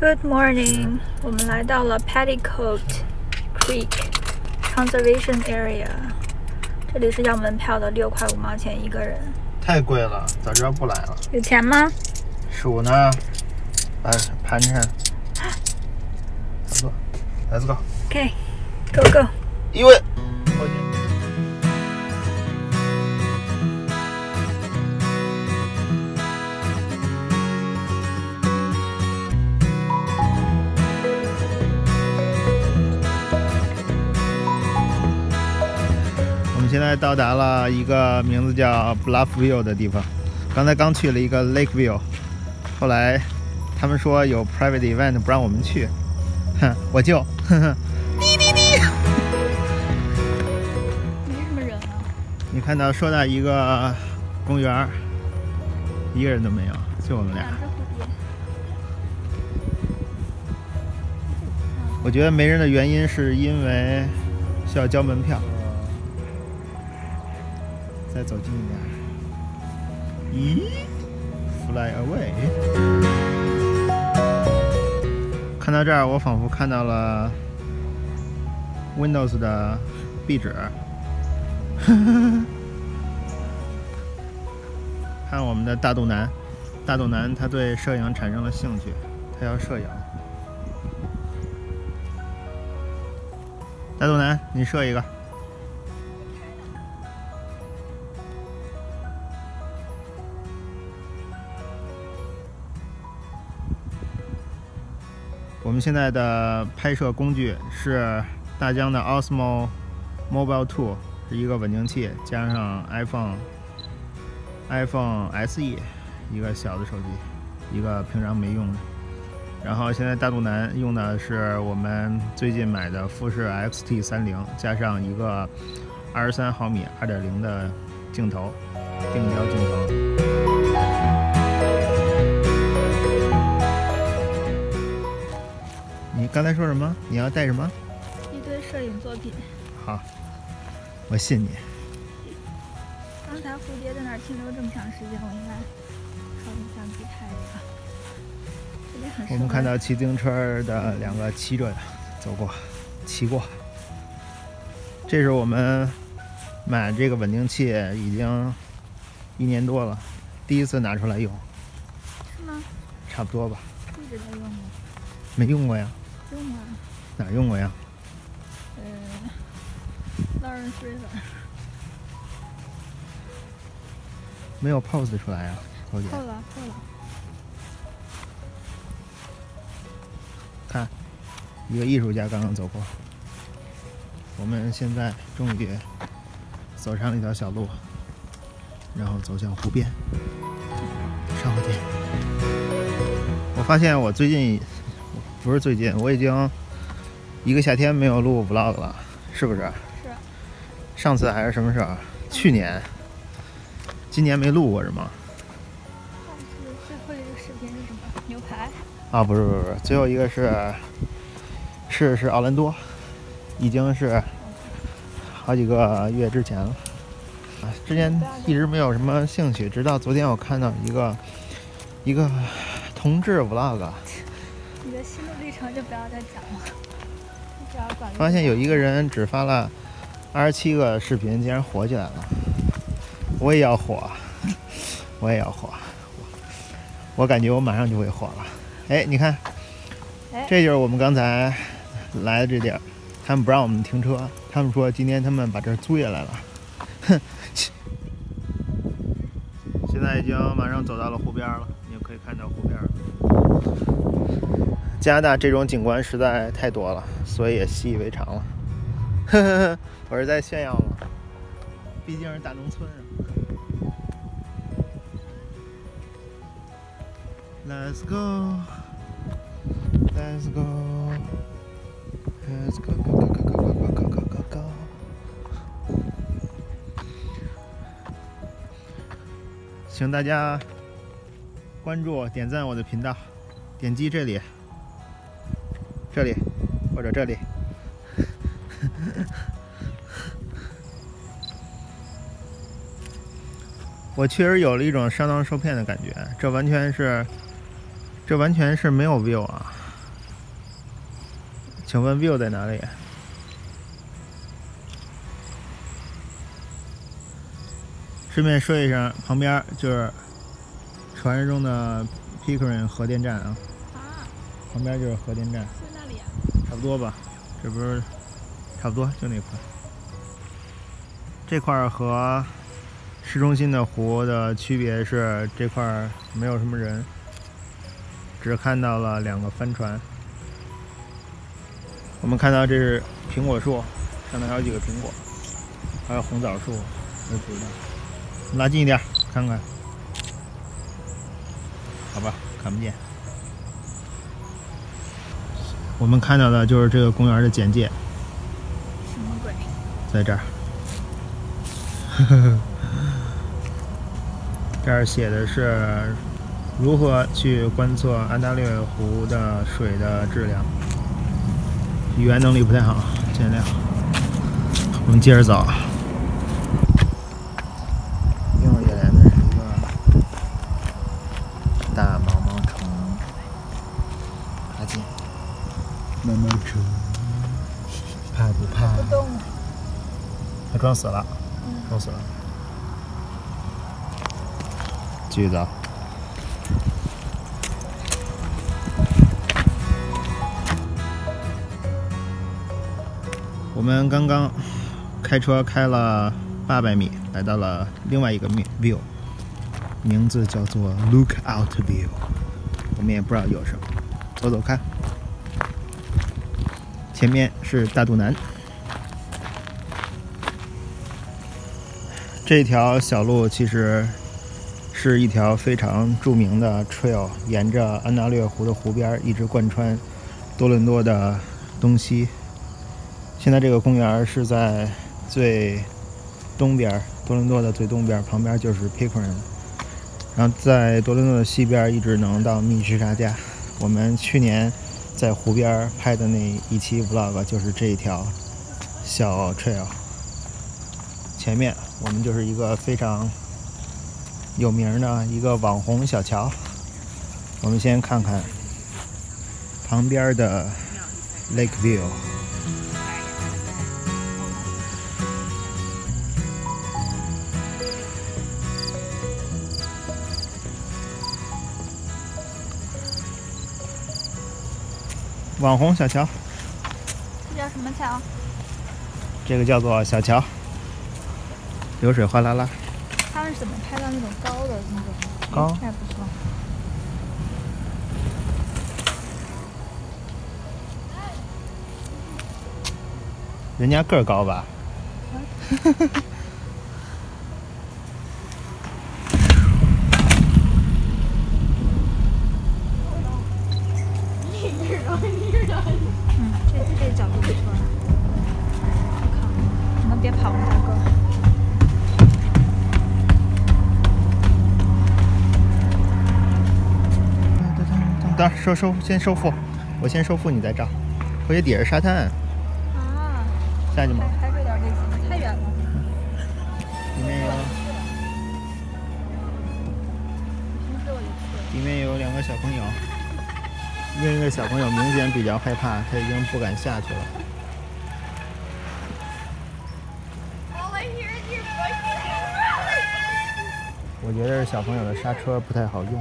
Good morning， 我们来到了 Petticoat Creek Conservation Area， 这里是要门票的，6块5毛钱一个人。 太贵了，早知道不来了。 有钱吗？ 数呢，盘缠。差不多 ，Let's go。 OK，Go go。 因为。现在到达了一个名字叫 Bluffview 的地方，刚才刚去了一个 Lakeview， 后来他们说有 private event 不让我们去，我就没什么人啊。 你看到说到一个公园，一个人都没有，就我们俩。我觉得没人的原因是因为需要交门票。再走近一点，咦 ，Fly away！ 看到这儿，我仿佛看到了 Windows 的壁纸。看我们的大肚腩，大肚腩他对摄影产生了兴趣，他要摄影。大肚腩，你摄一个。我们现在的拍摄工具是大疆的 Osmo Mobile 2， 是一个稳定器，加上 iPhone SE 一个小的手机，一个平常没用的。然后现在大肚腩用的是我们最近买的富士 XT30， 加上一个23毫米 2.0 的镜头，定焦镜头。你刚才说什么？你要带什么？ 一堆摄影作品。 好，我信你。 刚才蝴蝶在那儿停留这么长时间，我应该靠用相机拍一个。这里很。 我们看到骑自行车的2个骑着走过，骑过。这是我们买这个稳定器已经1年多了，第一次拿出来用。 是吗？ 差不多吧。 一直在用吗？ 没用过呀。 用啊。 哪用过呀 ？Lawrence River。 没有 pose 出来呀， 扣了。 看，一个艺术家刚刚走过。我们现在终于走上了一条小路，然后走向湖边。稍后见。我发现我最近。不是最近，我已经1个夏天没有录 vlog 了，是不是？ 是。 上次还是什么时候？去年。今年没录过是吗？ 上次最后一个视频是什么？牛排？ 啊，不是，最后一个是奥兰多，已经是好几个月之前了。之前一直没有什么兴趣，直到昨天我看到一个同志 vlog。 你的心路历程就不要再讲了，你只要管。 发现有一个人只发了27个视频，竟然火起来了。我也要火，我感觉我马上就会火了。哎，你看，这就是我们刚才来的这地儿，他们不让我们停车，他们说今天他们把这儿租下来了。哼，现在已经马上走到了湖边了，你就可以看到湖边了。加拿大这种景观实在太多了，所以也习以为常了。呵呵，我是在炫耀吗？毕竟是大农村啊。Let's go, let's go, let's go, go, go, go, go, go, go, go, go. 请大家关注、点赞我的频道，点击这里。或者这里。我确实有了一种上当受骗的感觉，这完全是没有 view 啊， 请问 view 在哪里？顺便说一声，旁边就是传说中的 Pickering 核电站啊。旁边就是核电站。 是那里啊？ 差不多吧，这不是差不多就那块。这块和市中心的湖的区别是，这块没有什么人，只看到了2个帆船。我们看到这是苹果树，上面还有几个苹果，还有红枣树，我不知道。拉近一点看看，好吧，看不见。我们看到的就是这个公园的简介。 什么鬼？ 在这儿。这儿写的是如何去观测安大略湖的水的质量。语言能力不太好，见谅。我们接着走。映入眼帘的是一个大毛毛虫，爬进。毛毛虫，怕不怕？ 不动。 它装死了，装死了。继续走。我们刚刚开车开了800米，来到了另外一个 view， 名字叫做 Lookout View。我们也不知道有什么，走走看。前面是大肚南。这条小路其实是一条非常著名的 trail， 沿着安大略湖的湖边一直贯穿多伦多的东西。现在这个公园是在最东边，多伦多的最东边，旁边就是 Pickering， 然后在多伦多的西边一直能到密西沙加。我们去年在湖边拍的那一期 vlog 就是这一条小 trail。前面我们就是一个非常有名的一个网红小桥。我们先看看旁边的 Lake View。网红小桥， 这叫什么桥？ 这个叫做小桥，流水哗啦啦。 他们是怎么拍到那种高的那种？ 高还不错。 人家个儿高吧？ 这角度不错。我靠，你们别跑，大哥。 等先收腹，我先收腹，你再照。回去底下是沙滩。 啊。 下去吗？ 还是有点危险，太远了。 里面有2个小朋友，另一个小朋友明显比较害怕，他已经不敢下去了。我觉得小朋友的刹车不太好用。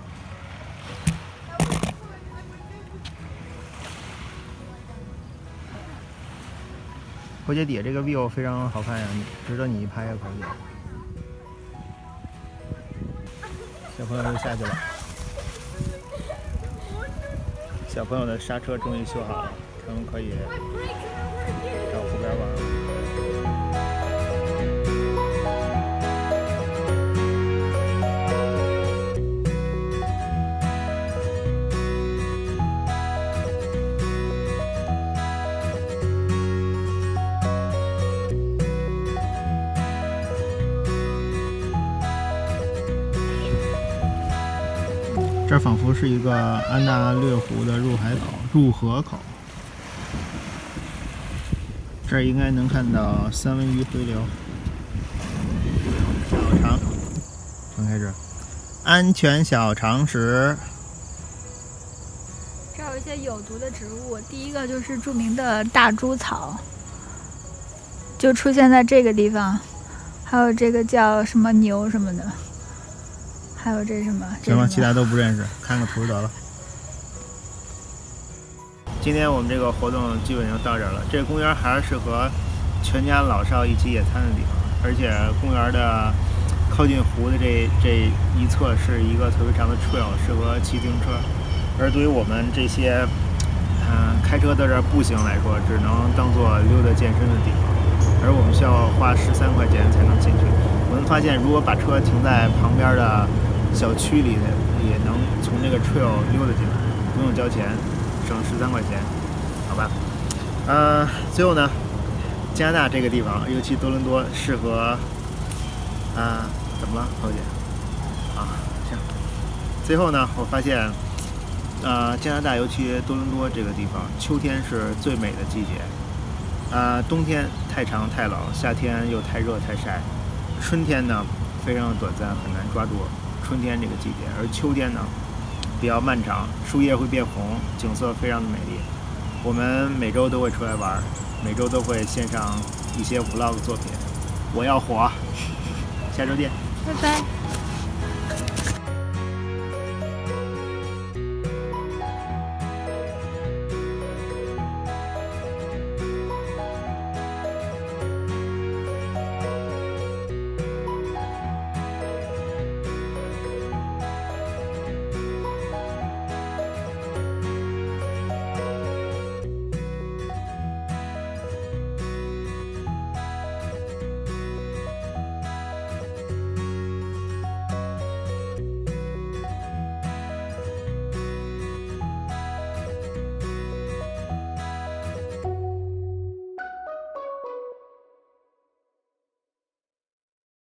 回街底下这个 view 非常好看呀，值得你一拍呀，可以。小朋友就下去了。小朋友的刹车终于修好了，他们可以到湖边玩了。这仿佛是一个安大略湖的入河口，这儿应该能看到三文鱼回流。小常，从开始，安全小常识。 这儿有一些有毒的植物，第一个就是著名的大猪草，就出现在这个地方，还有这个叫什么牛什么的，还有这什么？ 行了，其他都不认识，看个图得了。今天我们这个活动基本就到这儿了。这个公园还是适合全家老少一起野餐的地方，而且公园的靠近湖的这一侧是一个特别长的 trail， 适合骑自行车。而对于我们这些开车到这儿步行来说，只能当做溜达健身的地方，而我们需要花13块钱才能进去。我们发现，如果把车停在旁边的小区里，也能从这个 trail 溜达进来，不用交钱，省13块钱，好吧？最后呢，加拿大这个地方，尤其多伦多，适合怎么了，侯姐？行。最后呢，我发现。加拿大尤其多伦多这个地方，秋天是最美的季节。冬天太长太冷，夏天又太热太晒，春天呢非常的短暂，很难抓住春天这个季节。而秋天呢比较漫长，树叶会变红，景色非常的美丽。我们每周都会出来玩，每周都会献上一些 vlog 作品。我要火，下周见， 拜拜。